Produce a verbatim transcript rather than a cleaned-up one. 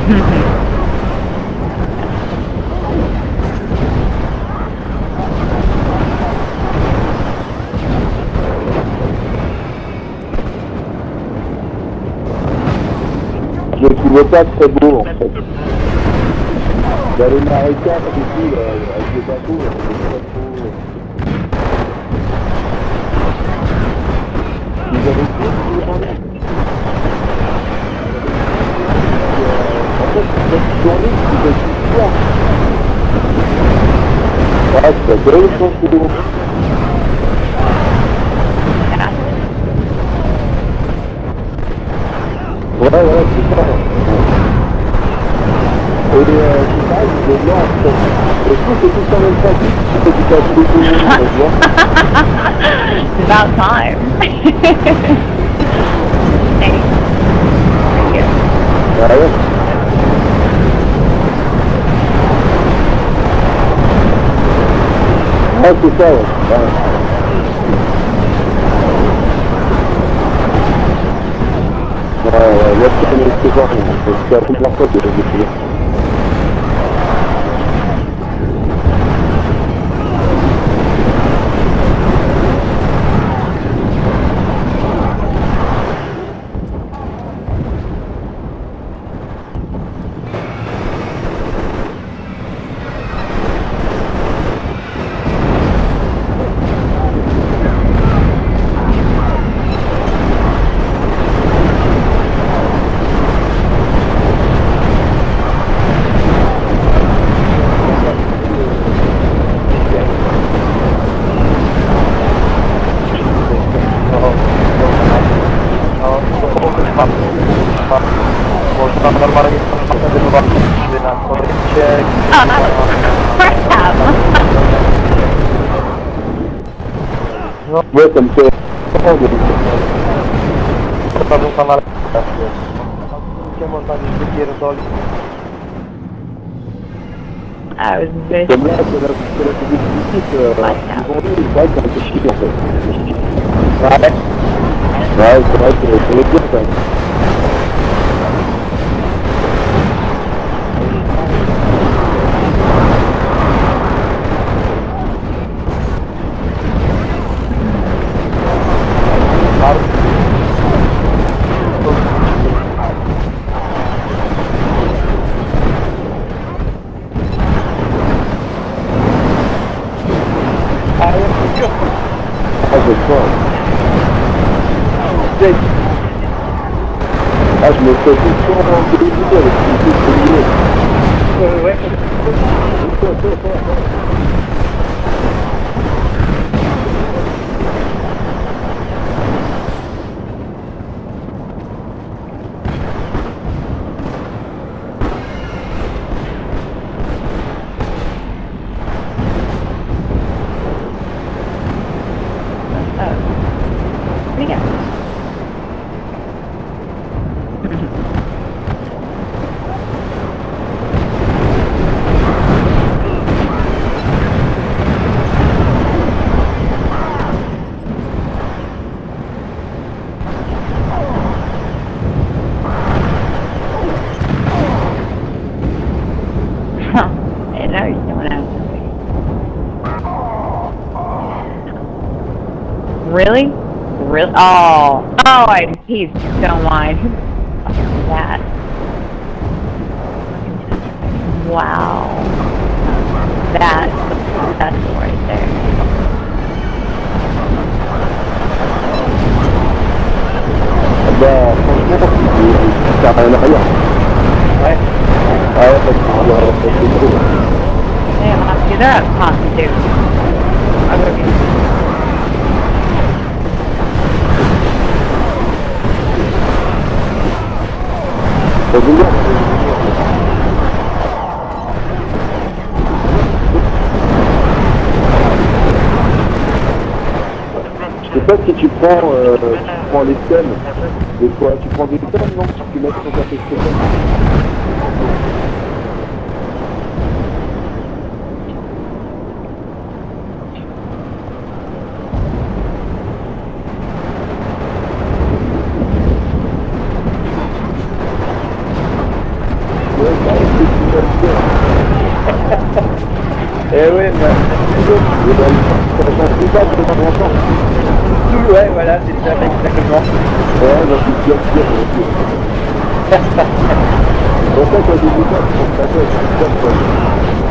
Je le trouvais pas très beau en fait. D'aller m'arrêter ici avec les bateaux, c'est pas trop... Ils avaient tout en l'air. En fait, cette journée, c'était tout soir. Ouais, c'est pas terrible, je pense que c'est bon. Ouais, ouais, c'est ça. Et euh, c'est pareil, c'est bien en fait. Et je trouve que c'est tout en même temps. C'est du cas de tout le monde, tu vois. It's about time. Hey. Thank you. Ah ouais. Ah, c'est ça, ouais. Ouais. Ouais, ouais, là, je connais les trésors, c'est la première fois que je les ai. Ouais, ça me fait... I was very Comme là, c'est la visibilité, ils vont dire, c'est vrai que ça me fait chier en fait. Ouais. Ouais, c'est vrai que c'est le pire quand même. Ah, je crois. Ah, je me fais tout le temps en télévision avec ce que je fais. Ouais, ouais. Really? Really? Oh. Oh, I, please don't mind. Who the fuck is that? Wow. That's successful right there. Bah, franchement, ça n'a rien à rien. Ouais. Ah ouais, parce que c'est trop. Damn, I'll do that, prostitute. I'm gonna be... Je sais pas si tu prends, euh, tu prends les thèmes, des fois, tu prends des thèmes, non? Tu mets sur ta question. Ouais, Eh oui, mais ouais, voilà, c'est ça, exactement. Ouais, donc il bloque bien, bien. En fait, au début, ça, c'est pour ça, c'est